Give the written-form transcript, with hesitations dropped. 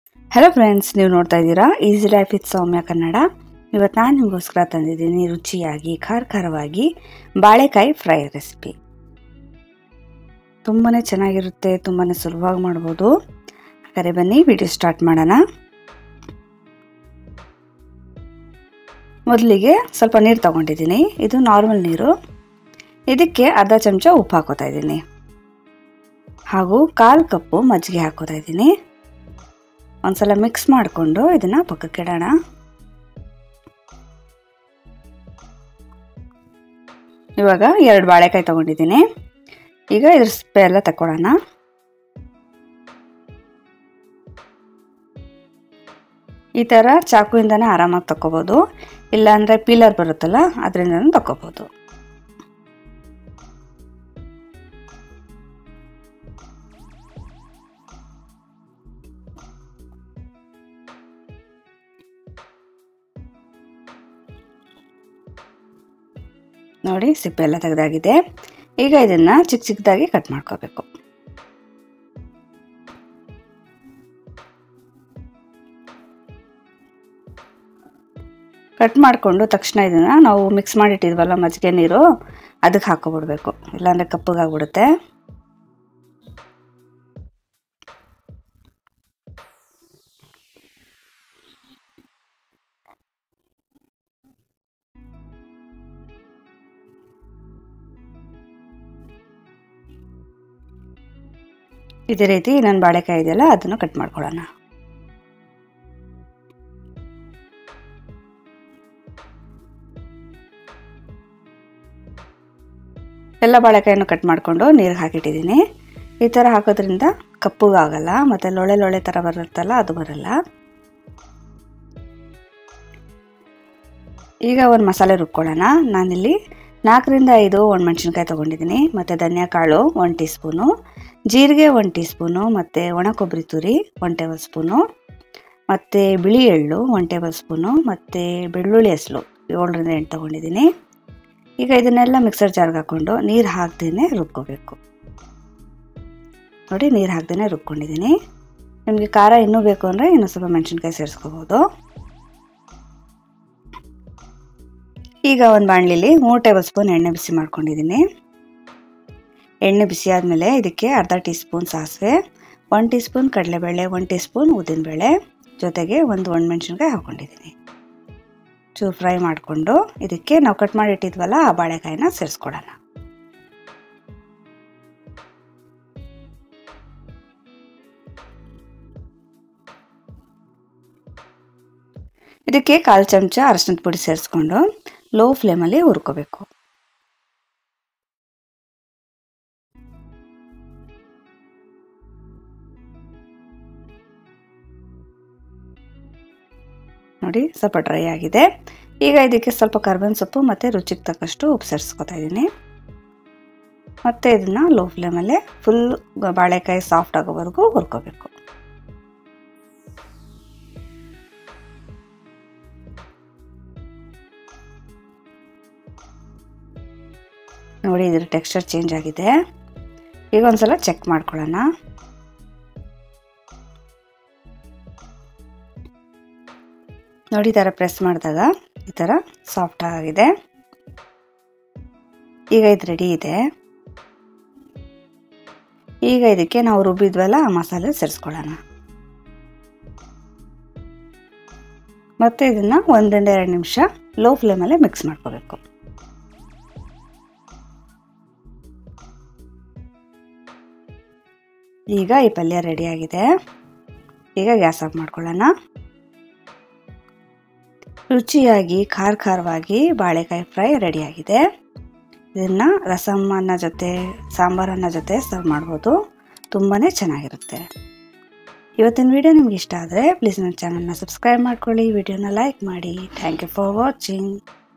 Hello friends, ನೀವು ನೋಡ್ತಾ ಇದ್ದೀರಾ easy life with Soumya Kannada. ಇವತ್ತು ನಾನು ನಿಮಗೋಸ್ಕರ ತಂದಿದ್ದೀನಿ ರುಚಿಯಾಗಿ ಖಾರವಾಗಿ ಬಾಳೆಕಾಯಿ ಫ್ರೈ ರೆಸಿಪಿ. ತುಂಬಾ ಚೆನ್ನಾಗಿರುತ್ತೆ, ತುಂಬಾ ಸುಲಭವಾಗಿ ಮಾಡ್ಬೋದು. ಹಾಗಾದರೆ ಬನ್ನಿ ವಿಡಿಯೋ ಸ್ಟಾರ್ಟ್ ಮಾಡೋಣ. ಮೊದಲಿಗೆ ಸ್ವಲ್ಪ ನೀರು ತಗೊಂಡಿದ್ದೀನಿ. ಇದು ನಾರ್ಮಲ್ ನೀರು. ಇದಕ್ಕೆ ಅರ್ಧ ಚಮಚ ಉಪ್ಪು ಹಾಕೋತಾ ಇದ್ದೀನಿ, ಹಾಗೂ 1/4 ಕಪ್ಪು ಮಜ್ಜಿಗೆ ಹಾಕೋತಾ ಇದ್ದೀನಿ. ಒಂದ್ಸಲ ಮಿಕ್ಸ್ ಮಾಡಿಕೊಂಡು ಇದನ್ನ ಪಕ್ಕಕ್ಕೆ ಇಡೋಣ. ಇವಾಗ 2 ಬಾಳೆಕಾಯಿ ತಗೊಂಡಿದ್ದೀನಿ. ಈಗ ಇದ್ರ ಸಿಪ್ಪೆ ಎಲ್ಲ ತಕೊಳ್ಳೋಣ. ಈ ಥರ ಚಾಕುಯಿಂದನೇ ಆರಾಮಾಗಿ ತಕ್ಕೋಬೋದು, ಇಲ್ಲಾಂದರೆ ಪೀಲರ್ ಬರುತ್ತಲ್ಲ ಅದರಿಂದನೂ ತಕ್ಕೋಬೋದು. ನೋಡಿ, ಸಿಪ್ಪೆ ಎಲ್ಲ ತೆಗೆದಾಗಿದೆ. ಈಗ ಇದನ್ನ ಚಿಕ್ಕ ಚಿಕ್ಕದಾಗಿ ಕಟ್ ಮಾಡ್ಕೋಬೇಕು. ಕಟ್ ಮಾಡಿಕೊಂಡು ತಕ್ಷಣ ಇದನ್ನ ನಾವು ಮಿಕ್ಸ್ ಮಾಡಿಟ್ಟಿದ್ವಲ್ಲ ಮಜ್ಜಿಗೆ ನೀರು, ಅದಕ್ಕೆ ಹಾಕೋಬಿಡ್ಬೇಕು, ಇಲ್ಲಾಂದರೆ ಕಪ್ಪಗಾಗ್ಬಿಡುತ್ತೆ. ಇದೇ ರೀತಿ ಇನ್ನೊಂದು ಬಾಳೆಕಾಯಿ ಇದೆಯಲ್ಲ ಅದನ್ನು ಕಟ್ ಮಾಡ್ಕೊಳ್ಳೋಣ. ಎಲ್ಲ ಬಾಳೆಕಾಯನ್ನು ಕಟ್ ಮಾಡಿಕೊಂಡು ನೀರಿಗೆ ಹಾಕಿಟ್ಟಿದ್ದೀನಿ. ಈ ಥರ ಹಾಕೋದ್ರಿಂದ ಕಪ್ಪುಗಾಗಲ್ಲ, ಮತ್ತು ಲೊಳೆ ಥರ ಬರುತ್ತಲ್ಲ ಅದು ಬರಲ್ಲ. ಈಗ ಒಂದು ಮಸಾಲೆ ರುಬ್ಕೊಳ್ಳೋಣ. ನಾನಿಲ್ಲಿ 4ರಿಂದ 5 ಒಣಮೆಣಸಿನ್ಕಾಯಿ ತೊಗೊಂಡಿದ್ದೀನಿ, ಮತ್ತು ಧನಿಯಾ ಕಾಳು 1 ಟೀ ಸ್ಪೂನು, ಜೀರಿಗೆ 1 ಟೀ ಸ್ಪೂನು, ಮತ್ತು ಒಣ ಕೊಬ್ಬರಿ ತುರಿ 1 ಟೇಬಲ್ ಸ್ಪೂನು, ಮತ್ತು ಬಿಳಿ ಎಳ್ಳು 1 ಟೇಬಲ್ ಸ್ಪೂನು, ಮತ್ತು ಬೆಳ್ಳುಳ್ಳಿ ಹೆಸರು 7ರಿಂದ 8 ತೊಗೊಂಡಿದ್ದೀನಿ. ಈಗ ಇದನ್ನೆಲ್ಲ ಮಿಕ್ಸರ್ ಜಾರ್ಗೆ ಹಾಕ್ಕೊಂಡು ನೀರು ಹಾಕ್ದೇ ರುಬ್ಕೋಬೇಕು. ನೋಡಿ, ನೀರು ಹಾಕ್ದೇ ರುಬ್ಕೊಂಡಿದ್ದೀನಿ. ನಿಮಗೆ ಖಾರ ಇನ್ನೂ ಬೇಕು ಅಂದರೆ ಇನ್ನೂ ಸ್ವಲ್ಪ ಮೆಣಸಿನ್ಕಾಯಿ ಸೇರಿಸ್ಕೋಬೋದು. ಈಗ ಒಂದು ಬಾಣಲಿಲಿ 3 ಟೇಬಲ್ ಸ್ಪೂನ್ ಎಣ್ಣೆ ಬಿಸಿ ಮಾಡ್ಕೊಂಡಿದ್ದೀನಿ. ಎಣ್ಣೆ ಬಿಸಿ ಆದಮೇಲೆ ಇದಕ್ಕೆ ಅರ್ಧ ಟೀ ಸ್ಪೂನ್ ಸಾಸಿವೆ, 1 ಟೀ ಸ್ಪೂನ್ ಕಡಲೆಬೇಳೆ, 1 ಟೀ ಸ್ಪೂನ್ ಉದ್ದಿನಬೇಳೆ, ಜೊತೆಗೆ ಒಂದು ಒಣಮೆಣಸಿನ್ಕಾಯಿ ಹಾಕ್ಕೊಂಡಿದ್ದೀನಿ. ಚೂರು ಫ್ರೈ ಮಾಡಿಕೊಂಡು ಇದಕ್ಕೆ ನಾವು ಕಟ್ ಮಾಡಿ ಇಟ್ಟಿದ್ವಲ್ಲ ಆ ಬಾಳೆಕಾಯಿನ ಸೇರಿಸ್ಕೊಡೋಣ. ಇದಕ್ಕೆ 1/4 ಚಮಚ ಅರಶಿನದ ಪುಡಿ ಸೇರಿಸ್ಕೊಂಡು ಲೋ ಫ್ಲೇಮಲ್ಲಿ ಹುರ್ಕೋಬೇಕು. ನೋಡಿ, ಸ್ವಲ್ಪ ಡ್ರೈ ಆಗಿದೆ. ಈಗ ಇದಕ್ಕೆ ಸ್ವಲ್ಪ ಕರ್ಬೇವಿನ ಸೊಪ್ಪು ಮತ್ತು ರುಚಿಗೆ ತಕ್ಕಷ್ಟು ಉಪ್ಪು ಸೇರಿಸ್ಕೊತಾ ಇದ್ದೀನಿ. ಮತ್ತು ಇದನ್ನು ಲೋ ಫ್ಲೇಮಲ್ಲೇ ಫುಲ್ ಬಾಳೆಕಾಯಿ ಸಾಫ್ಟ್ ಆಗೋವರೆಗೂ ಹುರ್ಕೋಬೇಕು. ನೋಡಿ, ಇದರ ಟೆಕ್ಸ್ಚರ್ ಚೇಂಜ್ ಆಗಿದೆ. ಈಗ ಒಂದ್ಸಲ ಚೆಕ್ ಮಾಡ್ಕೊಳ್ಳೋಣ. ನೋಡಿ, ಈ ಥರ ಪ್ರೆಸ್ ಮಾಡಿದಾಗ ಈ ಥರ ಸಾಫ್ಟ್ ಆಗಿದೆ. ಈಗ ಇದು ರೆಡಿ ಇದೆ. ಈಗ ಇದಕ್ಕೆ ನಾವು ರುಬ್ಬಿದ್ವಲ್ಲ ಆ ಮಸಾಲೆ ಸೇರಿಸ್ಕೊಳ್ಳೋಣ. ಮತ್ತು ಇದನ್ನು 1ರಿಂದ 2 ನಿಮಿಷ ಲೋ ಫ್ಲೇಮಲ್ಲೇ ಮಿಕ್ಸ್ ಮಾಡ್ಕೋಬೇಕು. ಈಗ ಈ ಪಲ್ಯ ರೆಡಿಯಾಗಿದೆ. ಈಗ ಗ್ಯಾಸ್ ಆಫ್ ಮಾಡ್ಕೊಳ್ಳೋಣ. ರುಚಿಯಾಗಿ ಖಾರವಾಗಿ ಬಾಳೆಕಾಯಿ ಫ್ರೈ ರೆಡಿಯಾಗಿದೆ. ಇದನ್ನು ರಸಮ್ಮನ ಜೊತೆ ಸಾಂಬಾರನ್ನ ಜೊತೆ ಸರ್ವ್ ಮಾಡ್ಬೋದು. ತುಂಬಾ ಚೆನ್ನಾಗಿರುತ್ತೆ. ಇವತ್ತಿನ ವಿಡಿಯೋ ನಿಮ್ಗೆ ಇಷ್ಟ ಆದರೆ ಪ್ಲೀಸ್ ನನ್ನ ಚಾನಲ್ನ ಸಬ್ಸ್ಕ್ರೈಬ್ ಮಾಡ್ಕೊಳ್ಳಿ, ವಿಡಿಯೋನ ಲೈಕ್ ಮಾಡಿ. Thank you for watching.